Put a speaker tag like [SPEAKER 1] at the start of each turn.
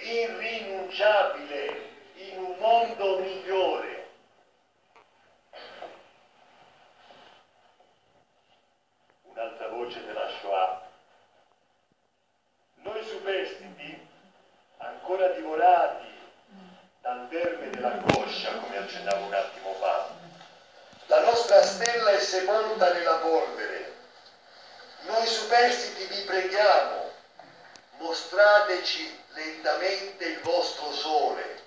[SPEAKER 1] irrinunciabile in un mondo migliore. Un'altra voce della Shoah. Noi superstiti, ancora divorati dal verme della coscia, come accennavo un attimo fa, la nostra stella è sepolta nella polvere. Noi superstiti vi preghiamo, mostrateci lentamente il vostro sole,